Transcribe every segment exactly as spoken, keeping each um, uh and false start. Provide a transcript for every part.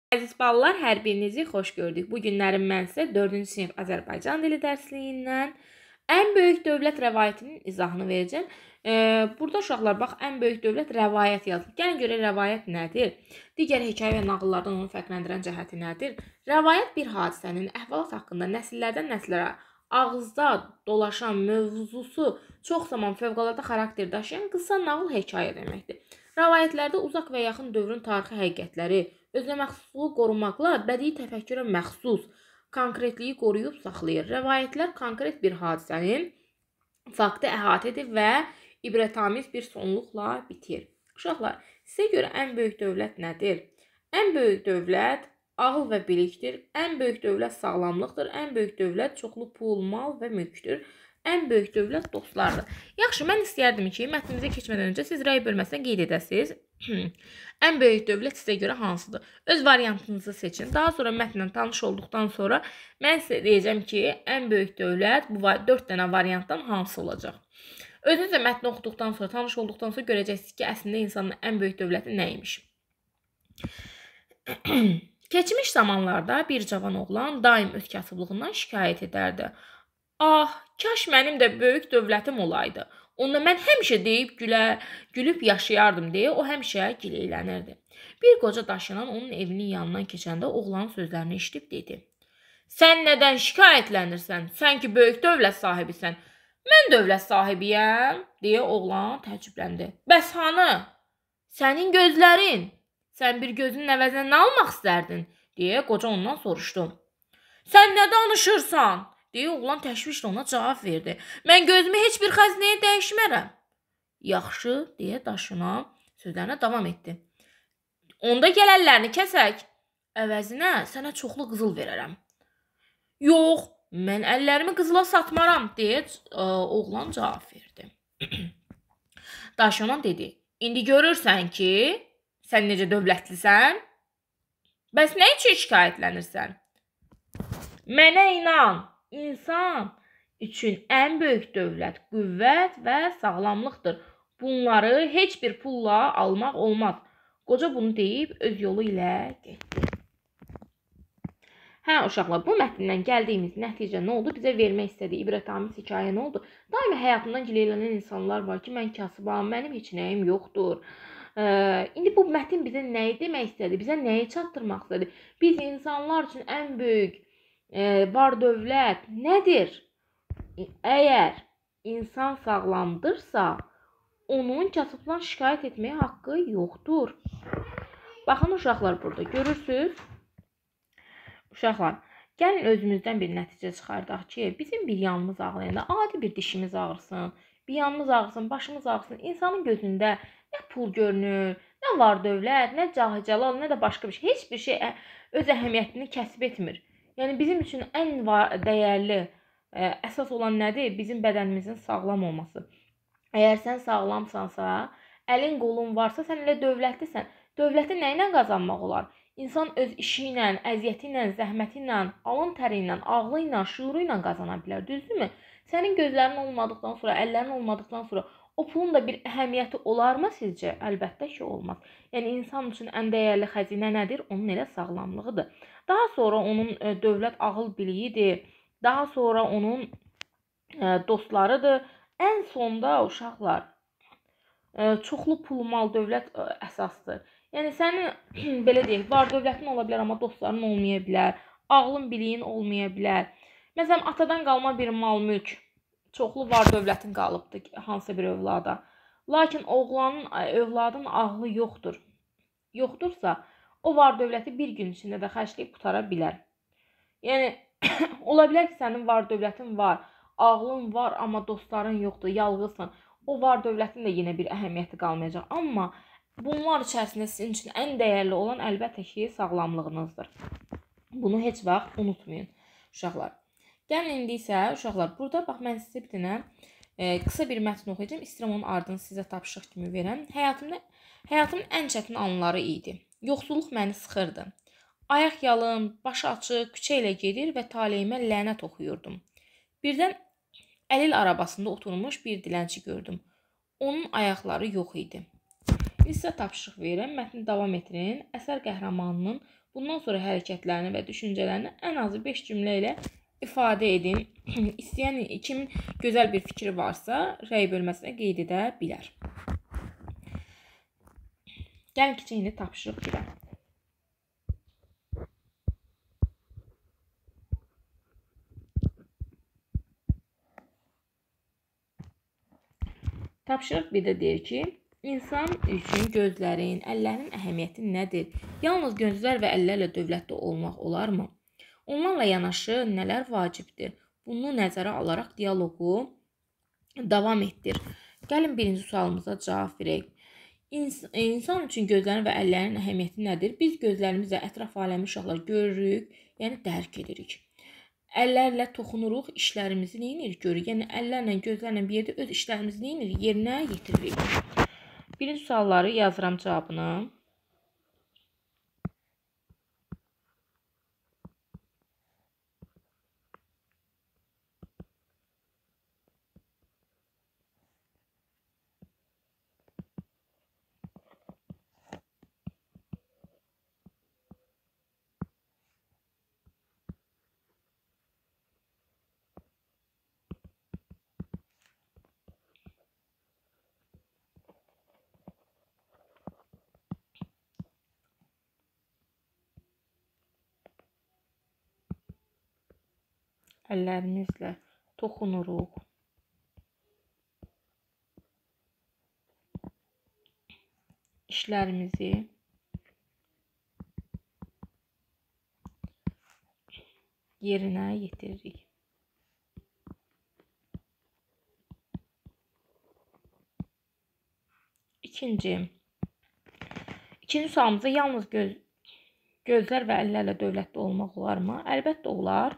Əziz balalar, hər birinizi xoş gördük. Bu günlərim mən sizə dördüncü sinif Azərbaycan dili dərsliyindən ən böyük dövlət rəvayətinin izahını verəcəm. Ee, burada uşaqlar, bax, ən böyük dövlət rəvayət yazılır. Gəlin görək rəvayət nədir? Digər hekayə və nağıllardan onu fərqləndirən cəhəti nədir? Rəvayət bir hadisənin əhvalat haqqında nəsillərdən nəsillərə ağızda dolaşan mövzusu çox zaman fövqəladə xarakter daşıyan qısa nağıl hekayə deməkdir. Rəvayətlərdə uzaq və yaxın dövrün tarixi həqiqətləri özünə məxsusluğu qorumaqla bədii təfəkkürə məxsus konkretliyi qoruyub saxlayır. Rəvayətlər konkret bir hadisənin faktı əhatə edir və ibrətamiz bir sonluqla bitir. Uşaqlar, sizə görə ən böyük dövlət nədir? Ən böyük dövlət ağıl və bilikdir. Ən böyük dövlət sağlamlıqdır. Ən böyük dövlət çoxlu pul, mal və mülkdür. Ən böyük dövlət dostlardır. Yaxşı, mən istəyərdim ki, mətninizə keçmədən öncə siz rəy bölməsində qeyd edəsiniz. Ən böyük dövlət sizə görə hansıdır? Öz variantınızı seçin. Daha sonra mətnlə tanış olduqdan sonra mən sizə deyəcəm ki, ən böyük dövlət bu dörd dənə variantdan hansı olacaq? Özünüz də mətni oxuduqdan sonra, tanış olduqdan sonra görəcəksiniz ki, əslində insanın ən böyük dövləti nəymiş? Keçmiş zamanlarda bir cavan oğlan daim öz kasıblığından şikayət edərdi. Ah, kaş mənim də böyük dövlətim olaydı. Onda mən həmişə deyib gülə, gülüb yaşayardım deyə o həmişə gileylənirdi. Bir qoca daşınan onun evinin yanından keçəndə oğlanın sözlərini eşidib dedi. Sən nədən şikayətlənirsən? Sən ki böyük dövlət sahibisən. Mən dövlət sahibiyəm, deyə oğlan təəccübləndi. Bəs hanı? Sənin gözlərin. Sən bir gözünün əvəzinə nə almaq istərdin? Deyə qoca ondan soruşdu. Sən nə danışırsan? Deyə oğlan təşvişlə ona cavab verdi. Mən gözümü heç bir xəzinəyə dəyişmərəm. Yaxşı, deyə daşınan sözlərinə davam etdi. Onda gəl əllərini kəsək. Əvəzinə sənə çoxlu qızıl verərəm. Yox, mən əllərimi qızıla satmaram, deyə oğlan cavab verdi. Daşınan dedi. İndi görürsən ki, sən necə dövlətlisən? Bəs nə üçün şikayətlənirsən? Mənə inan. İnsan üçün ən böyük dövlət qüvvət və sağlamlıqdır. Bunları heç bir pulla almaq olmaz. Qoca bunu deyib öz yolu ilə getdi. Hə, uşaqlar, bu mətndən gəldiyimiz nəticə nə oldu? Bizə vermək istədiyi ibrətamiz hekayə nə oldu? Daima həyatından gileylənən insanlar var ki, mən kasıbam, mənim heç nəyim yoxdur. Ee, indi bu mətin bizə nəyi demək istədi? Bizə nəyi çatdırmaq istədi? Biz insanlar üçün ən böyük var dövlət nədir? Əgər insan sağlamdırsa, onun kasıbdan şikayət etməyə haqqı yoxdur. Baxın uşaqlar, burada görürsünüz. Uşaqlar, gəlin özümüzdən bir nəticə çıxardaq ki, bizim bir yanımız ağlayanda, adi bir dişimiz ağrısın, bir yanımız ağrısın, başımız ağrısın, insanın gözündə nə pul görünür, nə var dövlət, nə cahicəlal, nə də başqa bir şey. Heç bir şey öz əhəmiyyətini kəsb etmir. Yəni, bizim üçün ən dəyərli ə, əsas olan nədir? Bizim bədənimizin sağlam olması. Əgər sən sağlamsansa, əlin qolun varsa, sən elə dövlətlisən. Dövləti nə ilə qazanmaq olar? İnsan öz işi ilə, əziyyəti ilə, zəhməti ilə, alın təri ilə, ağlı ilə, şuuru ilə qazana bilər. Düzdürmü? Sənin gözlərin olmadıqdan sonra, əllərin olmadıqdan sonra o pulun da bir əhəmiyyəti olarmı sizcə? Əlbəttə ki, olmaz. Yəni, insan üçün ən dəyərli xəzinə nədir? Onun elə sağlamlığıdır. Daha sonra onun e, dövlət ağıl biliyidir. Daha sonra onun e, dostlarıdır. Ən sonda uşaqlar e, çoxlu pul, mal, dövlət e, əsasdır. Yəni, sənin belə deyək, var dövlətin ola bilər, amma dostların olmaya bilər. Ağlın, biliyin olmaya bilər. Məsələn, atadan qalma bir mal, mülk. Çoxlu var dövlətin qalıbdır hansısa bir övlada. Lakin oğlanın, övladın ağlı yoxdur. Yoxdursa, o var dövləti bir gün içində də xərcləyib qutara bilər. Yəni, ola bilər ki, sənin var dövlətin var, ağlın var, amma dostların yoxdur, yalğızsan. O var dövlətin də yenə bir əhəmiyyəti qalmayacaq. Amma bunlar içərisində sizin üçün ən dəyərli olan əlbəttə ki, sağlamlığınızdır. Bunu heç vaxt unutmayın, uşaqlar. Gəlin indi isə, uşaqlar, burada bax, mən sizə bir dənə e, qısa bir mətn oxuyacağım. İstəyirəm onun ardını sizə tapışıq kimi verəm. Həyatımda, həyatımın ən çətin anları idi. Yoxsulluq məni sıxırdı. Ayaq yalın, baş açıq, küçə ilə gedir və taleyimə lənət oxuyurdum. Birdən əlil arabasında oturmuş bir dilənçi gördüm. Onun ayaqları yox idi. Sizə tapşırıq verirəm, mətni davam etdirin. Əsər qəhrəmanının bundan sonra hərəkətlərini və düşüncələrini ən azı beş cümlə ilə ifadə edin. İstəyən kimin gözəl bir fikri varsa, rəy bölməsinə qeyd edə bilər. Gəlin ki, indi tapşırıq birə. Tapşırıq birdə deyir ki, insan üçün gözlərin, əllərin əhəmiyyəti nədir? Yalnız gözlər və əllərlə dövlətli olmaq olarmı? Onlarla yanaşı nələr vacibdir? Bunu nəzərə alaraq dialoqu davam etdir. Gəlin birinci sualımıza cavab verək. İns insan üçün gözlərin və əllərin əhəmiyyəti nədir? Biz gözlərimizlə ətraf aləmi uşaqlar görürük, yəni dərk edirik. Əllərlə toxunuruq, işlərimizi neyirik, görürük. Yəni, əllərlə, gözlərlə bir yerdə öz işlərimizi neyirik, yerinə yetiririk. Birinci sualları yazıram cavabını. Əllərimizlə toxunuruq. İşlərimizi yerinə yetiririk. İkinci. İkinci sualımızda yalnız göz, gözlər və əllərlə dövlətli olmaq olarmı? Əlbəttə olar.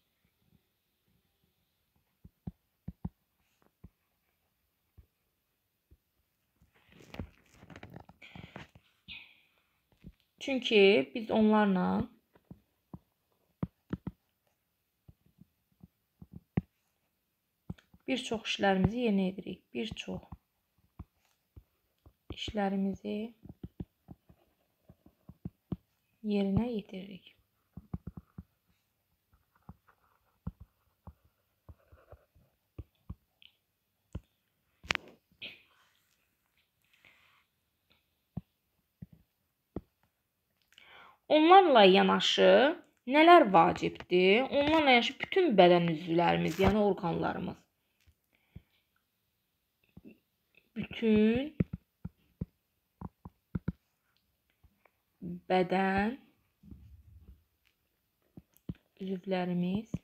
Çünki biz onlarla bir çox işlərimizi yerinə yetiririk. Bir çox işlərimizi yerinə yetiririk. Onlarla yanaşı nələr vacibdir? Onlarla yanaşı bütün bədən üzvlərimiz, yəni orqanlarımız. Bütün bədən üzvlərimiz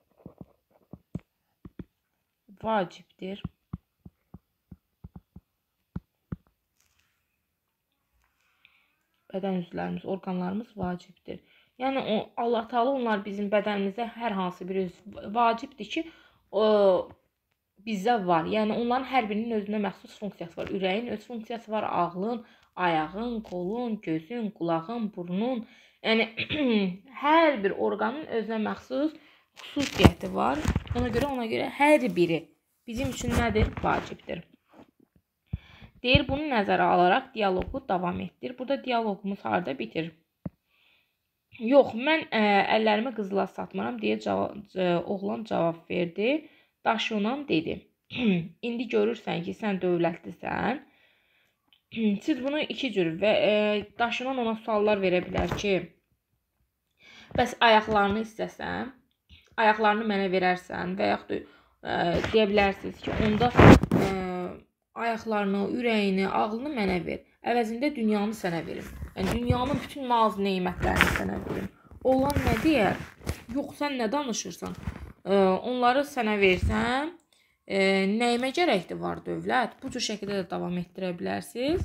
vacibdir. Bədən üzvlərimiz, orqanlarımız vacibdir. Yəni o, Allah Taala onlar bizim bədənimizdə hər hansı bir üzv vacibdir ki, o bizdə var. Yəni onların hər birinin özünə məxsus funksiyası var. Ürəyin öz funksiyası var, ağlın, ayağın, qolun, gözün, qulağın, burnun. Yəni hər bir orqanın özünə məxsus xüsusiyyəti var. Ona görə ona görə hər biri bizim üçün nədir? Vacibdir. Deyir, bunu nəzərə alaraq dialoqu davam etdir. Burada dialoqumuz harada bitir? Yox, mən ə, əllərimi qızıla satmaram deyə cavab, ə, oğlan cavab verdi. Daşyonan dedi. İndi görürsən ki, sən dövlətlisən. Siz bunu iki cür və ə, daşyonan ona suallar verə bilər ki, bəs ayaqlarını istəsəm, ayaqlarını mənə verərsən və yaxud da ə, deyə bilərsiniz ki, onda ə, ayaqlarını, ürəyini, ağlını mənə ver. Əvəzində dünyanı sənə verim. Yəni, dünyanın bütün naz neymətlərini sənə verim. Oğlan nə deyər? Yox, sən nə danışırsan? Ee, onları sənə versəm, e, nəyimə gərəkdir var dövlət? Bu cür şəkildə də davam etdirə bilərsiniz.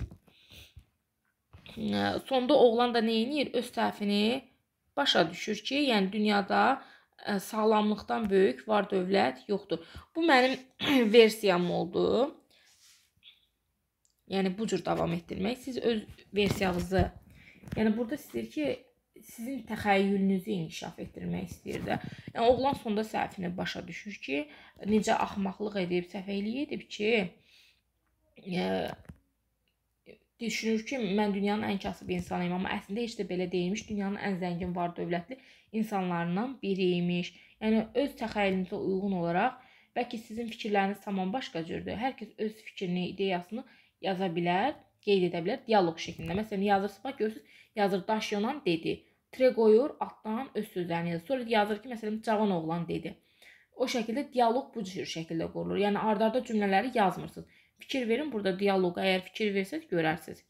E, sonda oğlan da neyinir? Öz səhvini başa düşür ki, yəni dünyada e, sağlamlıqdan böyük var dövlət yoxdur. Bu mənim versiyam oldu. Yəni, bu cür davam etdirmək. Siz öz versiyanızı, yəni burada istəyir ki, sizin təxəyyülünüzü inkişaf etdirmək istəyir də. Yəni, oğlan sonda səhvini başa düşür ki, necə axmaqlıq edib, səfəhlik edib ki, e, düşünür ki, mən dünyanın ən kasıb insanıyım, amma əslində heç də belə deyilmiş. Dünyanın ən zəngin, var dövlətli insanlarından biriymiş. Yəni öz təxəyyülünüzə uyğun olaraq, bəlkə sizin fikirləriniz tamam başqa cürdür. Hər kəs öz fikrini, ideyasını yaza bilər, qeyd edə bilər dialoq şəklində. Məsələn, yazırsınız, bax görürsünüz, yazır Daşyonan dedi. Tre qoyur, altdan öz sözlərini yazır. Sonra yazır ki, məsələn, Cavan oğlan dedi. O şəkildə dialoq bu cür şəkildə qurulur. Yəni arda-arda cümlələri yazmırsınız. Fikir verin, burada dialoqa əgər fikir versəz görərsiniz.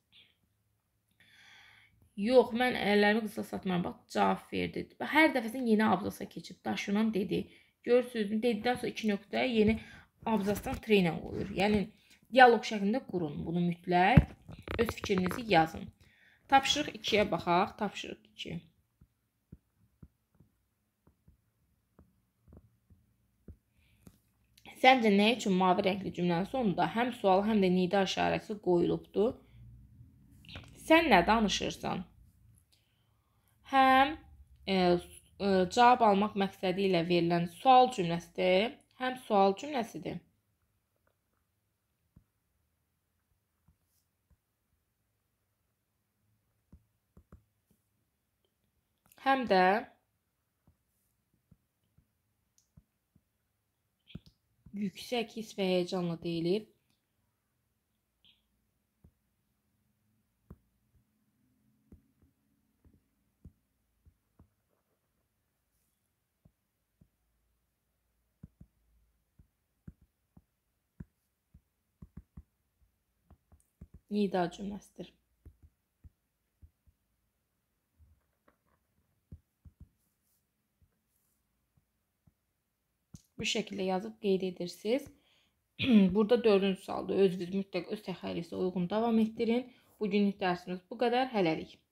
Yox, mən əllərimi qızla satmıram. Bax, cavab verdi. Hər dəfəsində yeni abzasa keçib. Daşyonan dedi. Görürsünüz, dedikdən sonra iki nöqtə yeni abzasdan tre ilə qoyur. Yəni dialoq şəklində qurun. Bunu mütləq öz fikrinizi yazın. Tapşırıq ikiyə baxaq. Tapşırıq iki. Səncə nə üçün mavi rəngli cümlənin sonunda həm sual, həm də nida işarəsi qoyulubdur? Sən nə danışırsan? Həm e, e, cavab almaq məqsədi ilə verilən sual cümləsidir, həm sual cümləsidir. Həm də yüksək his və həyəcanla deyilir. Nida cümləsidir. Bu şəkildə yazıb qeyd edirsiniz. Burada dördüncü sualda özünüz mütləq öz təxəyyülünüzə uyğun davam etdirin. Bugünlük dərsimiz bu qədər. Hələlik.